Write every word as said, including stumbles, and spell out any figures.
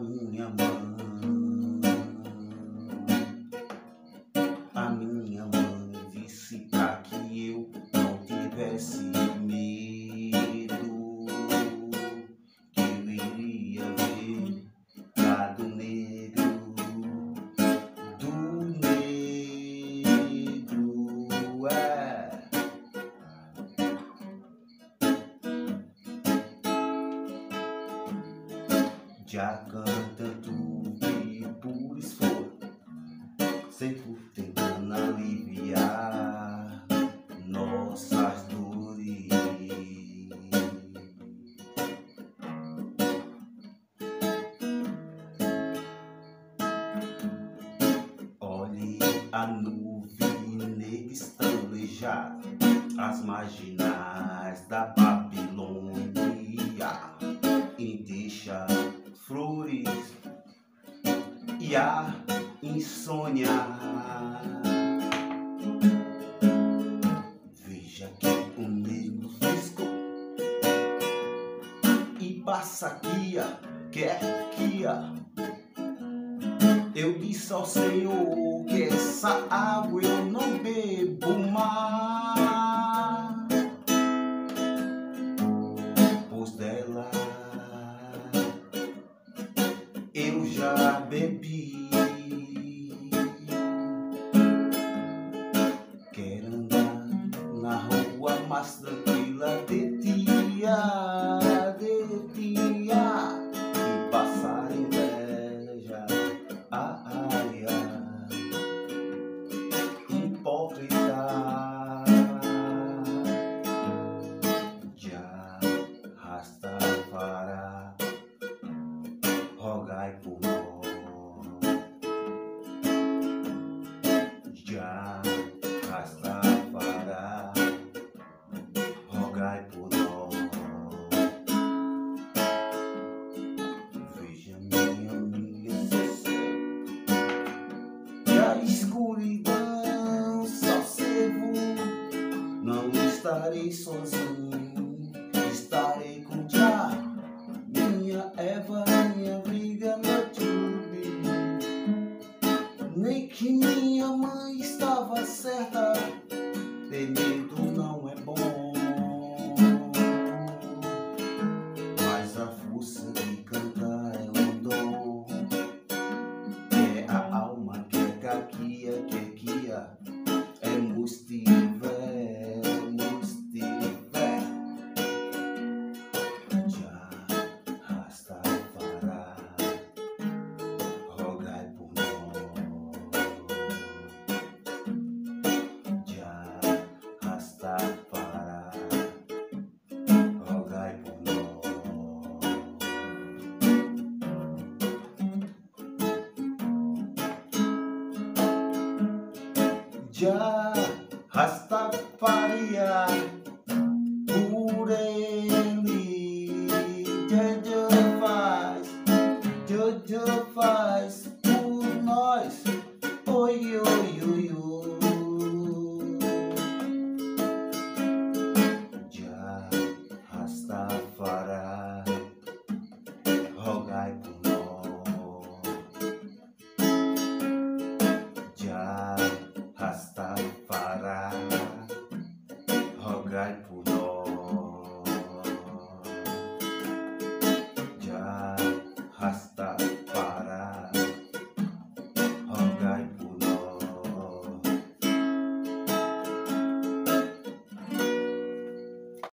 minha mãe. A minha mãe disse pra que eu não tivesse medo, que eu iria ver lado negro do negro, é. Já canta tudo e por esforço, sempre tentando aliviar nossas dores. Olhe a nuvem negra estrelejada, as marginais da Babilônia, e deixa flores e a insônia. Veja que o negro fresco e passaquia quer que eu disse ao Senhor que essa água eu não bebo mais, pois dela eu já bebi. Quero andar na rua mais tranquila de dia, de dia, e passar inveja. Ai, ai, hipócrita. Já Rastafará, rogai por nós. Já Rastafará, rogai por nós. Veja minha amiga, e a escuridão só servo. Não estarei sozinho, estarei com Já, minha Eva, minha briga, meu tube. Nem que minha mãe estava certa, ter medo não é bom, mas a força de cantar é um dom. É a alma que é caquia, que é guia, é mustivé, mustivé. Já Rastafará, rogai por nós. Já Rastafará, rogai por nós. Já Rastafaria, por ele, Jojo faz, Jojo faz por nós, oi, oi, oi, oi. Já Rastafará, rogai por nós. Já Rastafará, rogai por nós.